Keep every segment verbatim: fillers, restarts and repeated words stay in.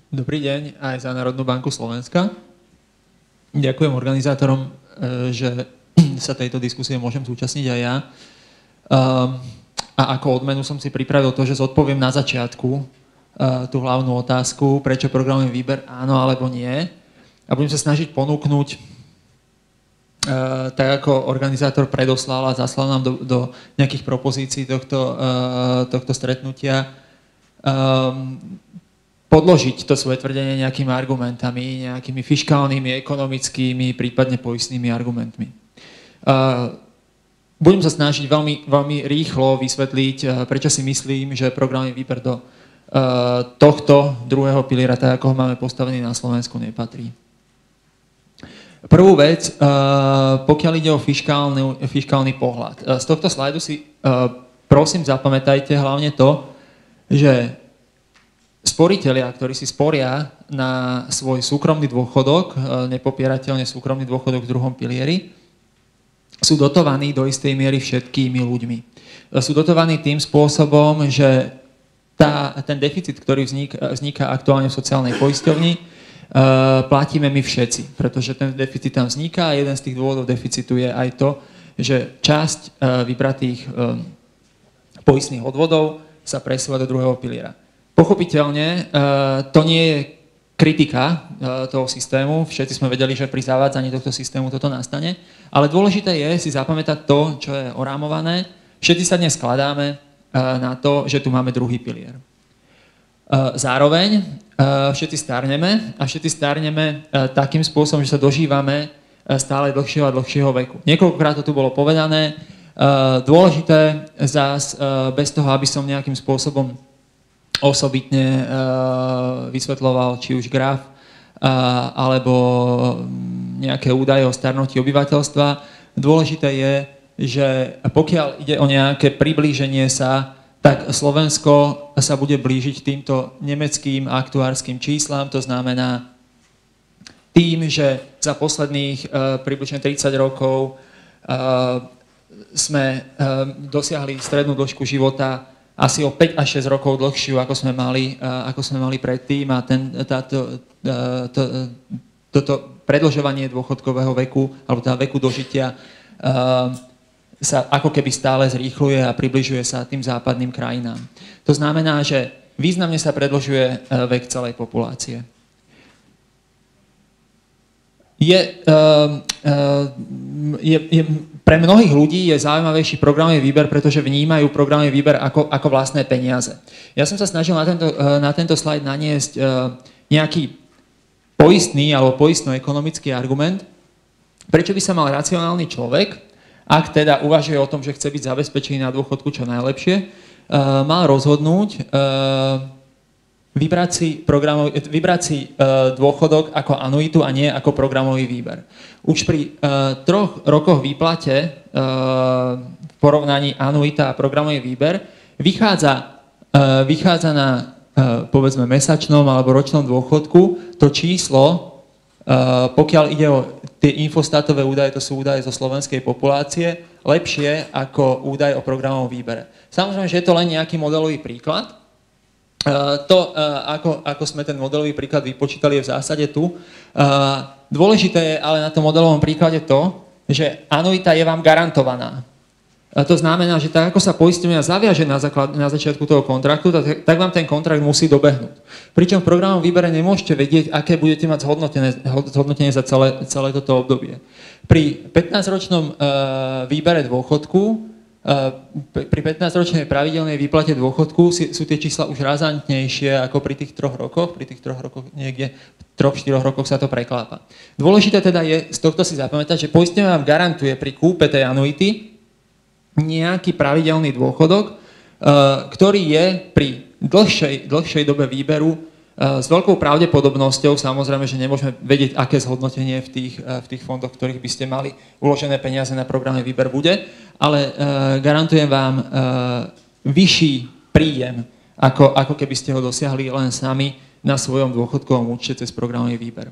Dobrý deň aj za Národnú banku Slovenska. Ďakujem organizátorom, že sa tejto diskusie môžem zúčastniť aj ja. A ako odmenu som si pripravil to, že zodpoviem na začiatku tú hlavnú otázku, prečo programový výber áno alebo nie. A budem sa snažiť ponúknuť, tak ako organizátor predoslal a zaslal nám do, do nejakých propozícií tohto, tohto stretnutia, podložiť to svoje tvrdenie nejakými argumentami, nejakými fiškálnymi, ekonomickými, prípadne poistnými argumentmi. Budem sa snažiť veľmi, veľmi rýchlo vysvetliť, prečo si myslím, že programový výber do tohto druhého piliera, tak ako ho máme postavený na Slovensku, nepatrí. Prvú vec, pokiaľ ide o fiškálny, fiškálny pohľad. Z tohto slajdu si prosím zapamätajte hlavne to, že sporitelia, ktorí si sporia na svoj súkromný dôchodok, nepopierateľne súkromný dôchodok v druhom pilieri, sú dotovaní do istej miery všetkými ľuďmi. Sú dotovaní tým spôsobom, že tá, ten deficit, ktorý vznik, vzniká aktuálne v sociálnej poisťovni, Uh, platíme my všetci, pretože ten deficit tam vzniká a jeden z tých dôvodov deficitu je aj to, že časť uh, vybratých uh, poistných odvodov sa presúva do druhého piliera. Pochopiteľne uh, to nie je kritika uh, toho systému, všetci sme vedeli, že pri zavádzaní tohto systému toto nastane, ale dôležité je si zapamätať to, čo je orámované. Všetci sa dnes skladáme uh, na to, že tu máme druhý pilier. Zároveň všetci starneme a všetci starneme takým spôsobom, že sa dožívame stále dlhšieho a dlhšieho veku. Niekoľkokrát to tu bolo povedané. Dôležité zás, bez toho, aby som nejakým spôsobom osobitne vysvetľoval či už graf alebo nejaké údaje o starnutí obyvateľstva, dôležité je, že pokiaľ ide o nejaké priblíženie sa, tak Slovensko sa bude blížiť týmto nemeckým aktuárskym číslam, to znamená tým, že za posledných uh, približne tridsať rokov uh, sme uh, dosiahli strednú dĺžku života asi o päť až šesť rokov dlhšiu, ako sme mali, uh, ako sme mali predtým a ten, táto, uh, to, toto predĺžovanie dôchodkového veku alebo teda veku dožitia uh, sa ako keby stále zrýchluje a približuje sa tým západným krajinám. To znamená, že významne sa predĺžuje vek celej populácie. Je, je, je, pre mnohých ľudí je zaujímavejší programový výber, pretože vnímajú programový výber ako, ako vlastné peniaze. Ja som sa snažil na tento, na tento slajd naniesť nejaký poistný alebo poistno-ekonomický argument, prečo by sa mal racionálny človek, ak teda uvažuje o tom, že chce byť zabezpečený na dôchodku čo najlepšie, uh, mal rozhodnúť uh, vybrať si, programov, vybrať si uh, dôchodok ako anuitu a nie ako programový výber. Už pri uh, troch rokoch výplate uh, v porovnaní anuita a programový výber vychádza, uh, vychádza na uh, povedzme mesačnom alebo ročnom dôchodku to číslo, uh, pokiaľ ide o tie infostatové údaje, to sú údaje zo slovenskej populácie, lepšie ako údaj o programovom výbere. Samozrejme, že je to len nejaký modelový príklad. To, ako, ako sme ten modelový príklad vypočítali, je v zásade tu. Dôležité je ale na tom modelovom príklade to, že anuita je vám garantovaná. To znamená, že tak ako sa poisťovňa zaviaže na, základ, na začiatku toho kontraktu, tak, tak vám ten kontrakt musí dobehnúť. Pričom v programovom výbere nemôžete vedieť, aké budete mať zhodnotenie za celé, celé toto obdobie. Pri pätnásťročnom uh, výbere dôchodku, uh, pri pätnásťročnej pravidelnej výplate dôchodku si, sú tie čísla už razantnejšie ako pri tých troch rokoch. Pri tých troch rokoch niekde v troch, štyroch rokoch sa to preklápa. Dôležité teda je z tohto si zapamätať, že poisťovňa vám garantuje pri kúpe tej anuity nejaký pravidelný dôchodok, ktorý je pri dlhšej, dlhšej dobe výberu s veľkou pravdepodobnosťou, samozrejme, že nemôžeme vedieť, aké zhodnotenie v tých, v tých fondoch, ktorých by ste mali uložené peniaze na programe výber bude, ale garantujem vám vyšší príjem, ako, ako keby ste ho dosiahli len sami na svojom dôchodkovom účte cez programový výber.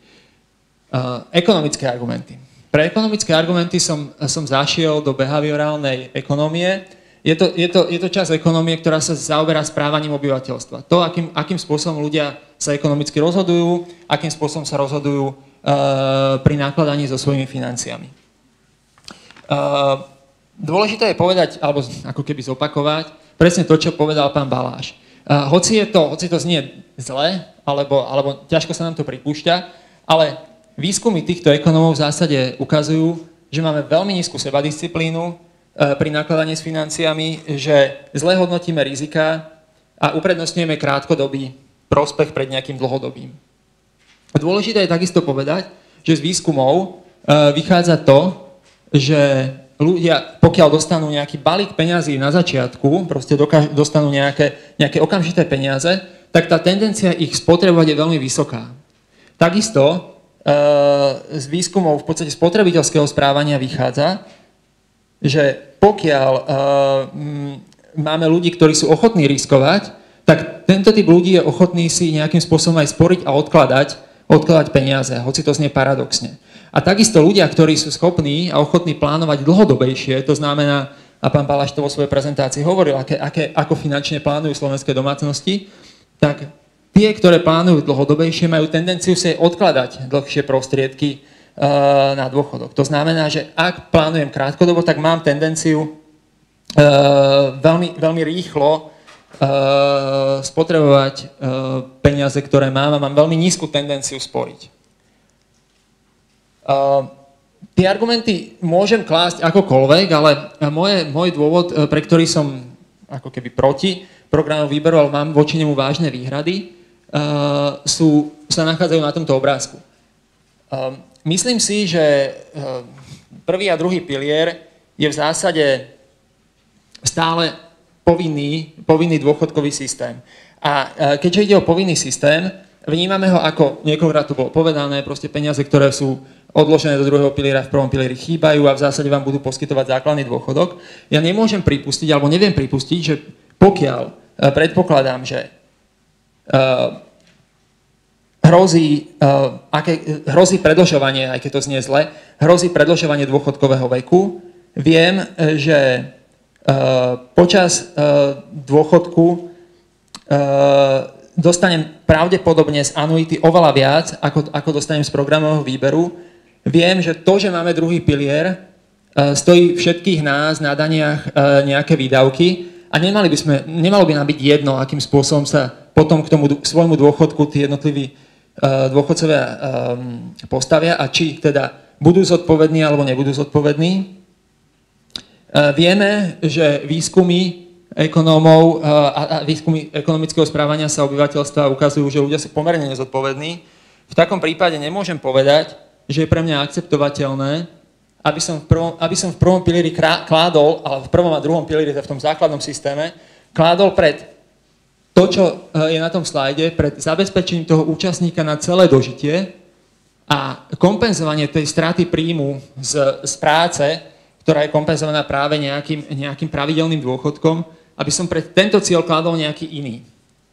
Ekonomické argumenty. Pre ekonomické argumenty som, som zašiel do behaviorálnej ekonomie. Je to, je, to, je to časť ekonomie, ktorá sa zaoberá správaním obyvateľstva. To, akým, akým spôsobom ľudia sa ekonomicky rozhodujú, akým spôsobom sa rozhodujú uh, pri nakladaní so svojimi financiami. Uh, dôležité je povedať, alebo ako keby zopakovať, presne to, čo povedal pán Baláš. Uh, hoci, je to, hoci to znie zle, alebo, alebo ťažko sa nám to pripúšťa, ale výskumy týchto ekonómov v zásade ukazujú, že máme veľmi nízku sebadisciplínu uh, pri nakladaní s financiami, že zle hodnotíme rizika a uprednostňujeme krátkodobý prospech pred nejakým dlhodobým. Dôležité je takisto povedať, že z výskumov uh, vychádza to, že ľudia, pokiaľ dostanú nejaký balík peňazí na začiatku, proste dokáž, dostanú nejaké, nejaké okamžité peniaze, tak tá tendencia ich spotrebovať je veľmi vysoká. Takisto uh, z výskumov v podstate spotrebiteľského správania vychádza, že pokiaľ uh, m, máme ľudí, ktorí sú ochotní riskovať, tak tento typ ľudí je ochotný si nejakým spôsobom aj sporiť a odkladať, odkladať peniaze, hoci to znie paradoxne. A takisto ľudia, ktorí sú schopní a ochotní plánovať dlhodobejšie, to znamená, a pán Baláš to vo svojej prezentácii hovoril, aké, aké, ako finančne plánujú slovenské domácnosti, tak tie, ktoré plánujú dlhodobejšie, majú tendenciu si odkladať dlhšie prostriedky uh, na dôchodok. To znamená, že ak plánujem krátkodobo, tak mám tendenciu Uh, veľmi, veľmi rýchlo uh, spotrebovať uh, peniaze, ktoré mám a mám veľmi nízku tendenciu sporiť. Uh, tie argumenty môžem klásť akokoľvek, ale moje, môj dôvod, pre ktorý som ako keby proti programu výberu, ale mám voči nemu vážne výhrady, uh, sú, sa nachádzajú na tomto obrázku. Uh, myslím si, že uh, prvý a druhý pilier je v zásade stále povinný, povinný dôchodkový systém. A keďže ide o povinný systém, vnímame ho ako, niekoľkokrát to bolo povedané, proste peniaze, ktoré sú odložené do druhého piliera, v prvom pilieri chýbajú a v zásade vám budú poskytovať základný dôchodok. Ja nemôžem pripustiť, alebo neviem pripustiť, že pokiaľ predpokladám, že uh, hrozí, uh, aké, hrozí predĺžovanie, aj keď to znie zle, hrozí predĺžovanie dôchodkového veku, viem, že Uh, počas uh, dôchodku uh, dostanem pravdepodobne z anuity oveľa viac, ako, ako dostanem z programového výberu. Viem, že to, že máme druhý pilier, uh, stojí všetkých nás na daniach uh, nejaké výdavky a nemali by sme, nemalo by nám byť jedno, akým spôsobom sa potom k tomu k svojmu dôchodku tí jednotliví uh, dôchodcovia um, postavia a či teda budú zodpovední alebo nebudú zodpovední. Vieme, že výskumy ekonómov a výskumy ekonomického správania sa obyvateľstva ukazujú, že ľudia sú pomerne nezodpovední. V takom prípade nemôžem povedať, že je pre mňa akceptovateľné, aby som v prvom, aby som v prvom pilieri kládol, ale v prvom a druhom pilieri, v tom základnom systéme, kládol pred to, čo je na tom slajde, pred zabezpečením toho účastníka na celé dožitie a kompenzovanie tej straty príjmu z, z práce, ktorá je kompenzovaná práve nejakým, nejakým pravidelným dôchodkom, aby som pre tento cieľ kládol nejaký iný.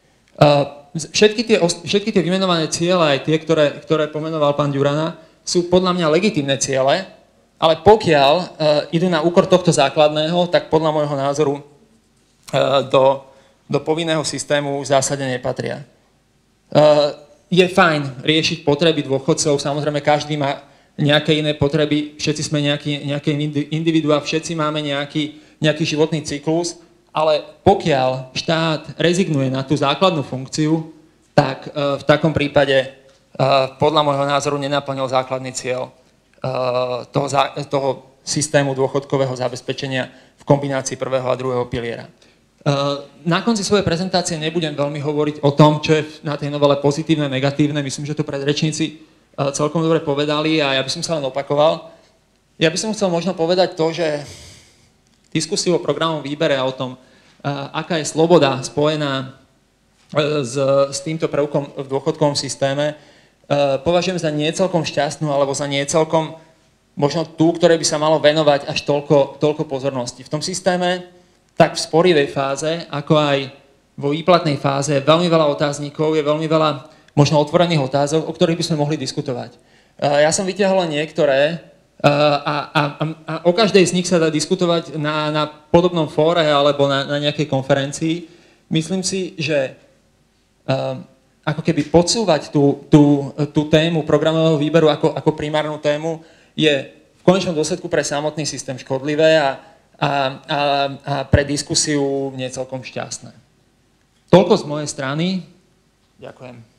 Všetky tie, všetky tie vymenované ciele, aj tie, ktoré, ktoré pomenoval pán Ďurana, sú podľa mňa legitímne ciele, ale pokiaľ uh, idú na úkor tohto základného, tak podľa môjho názoru uh, do, do povinného systému v zásade nepatria. Uh, je fajn riešiť potreby dôchodcov, samozrejme každý má nejaké iné potreby, všetci sme nejaký, nejaké individuá, všetci máme nejaký, nejaký životný cyklus, ale pokiaľ štát rezignuje na tú základnú funkciu, tak uh, v takom prípade uh, podľa môjho názoru nenaplnil základný cieľ uh, toho, toho systému dôchodkového zabezpečenia v kombinácii prvého a druhého piliera. Uh, na konci svojej prezentácie nebudem veľmi hovoriť o tom, čo je na tej novele pozitívne, negatívne, myslím, že to predrečníci celkom dobre povedali a ja by som sa len opakoval. Ja by som chcel možno povedať to, že diskusiu o programovom výbere a o tom, aká je sloboda spojená s, s týmto prvkom v dôchodkovom systéme, považujem za nie celkom šťastnú alebo za nie celkom možno tú, ktoré by sa malo venovať až toľko, toľko pozornosti. V tom systéme, tak v sporivej fáze, ako aj vo výplatnej fáze, je veľmi veľa otáznikov, je veľmi veľa možno otvorených otázok, o ktorých by sme mohli diskutovať. Ja som vyťahol niektoré a, a, a, a o každej z nich sa dá diskutovať na, na podobnom fóre alebo na, na nejakej konferencii. Myslím si, že ako keby podsúvať tú, tú, tú tému programového výberu ako, ako primárnu tému je v konečnom dôsledku pre samotný systém škodlivé a, a, a, a pre diskusiu nie celkom šťastné. Toľko z mojej strany. Ďakujem.